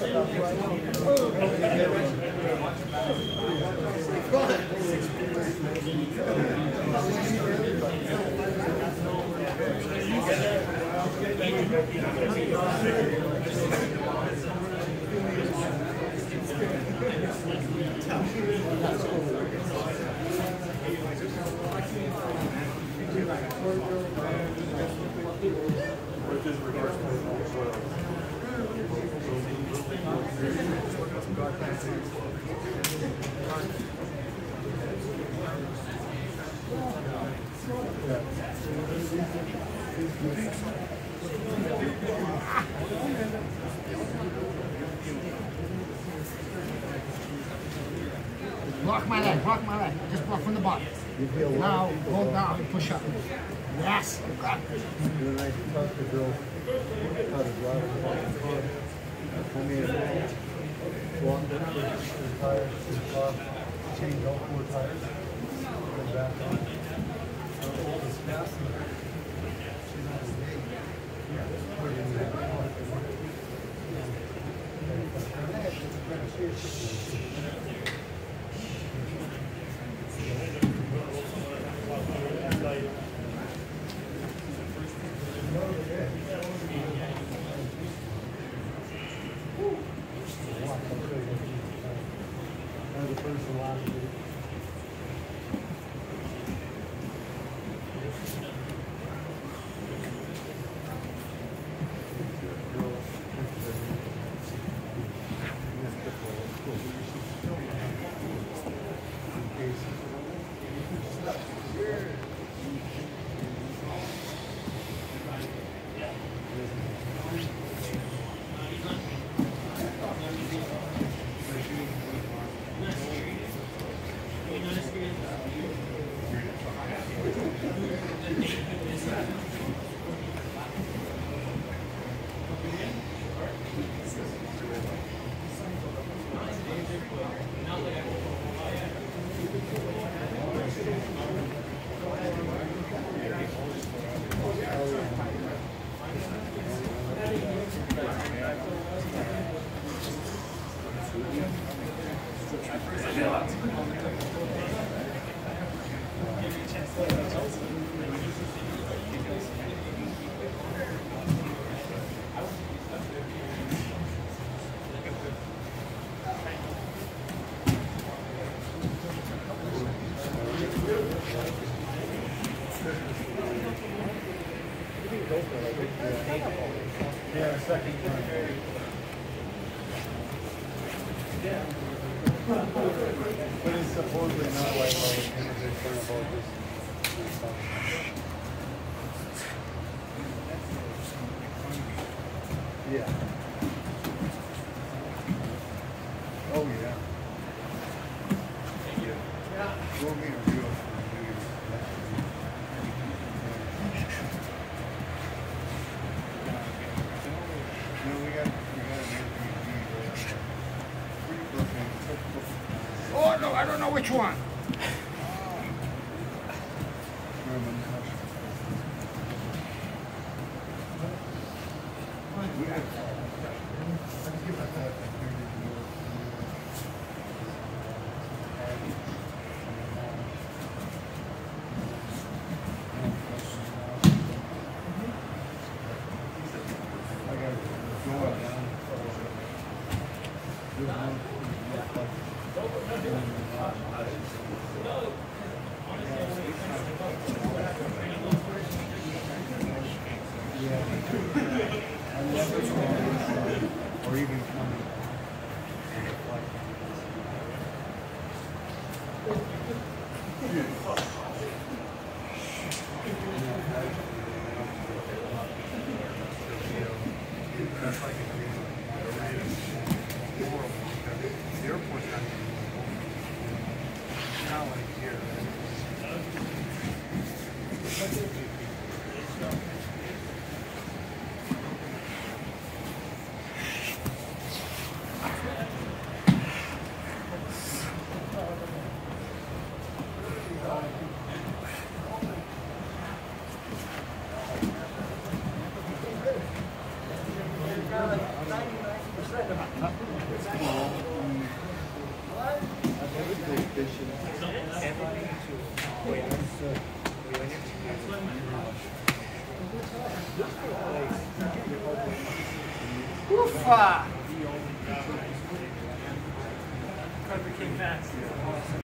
Block my leg, just block from the bottom. Now, go down and push up. Yes, you got this. Do a nice tuck to drill. How to drive it. Come in. Walk the tires to the car. Change all 4 tires. Go back on. Hold as fast as she's on the gate. Yeah, put it in that car. Yeah, second turn. But it's supposedly not like all the things they say about this. Yeah. Oh yeah. Thank you. Yeah. We'll meet a real. Oh no, I don't know which one. Or even coming. That's like the airport's not even not like here. condition. Oofa! Came fast.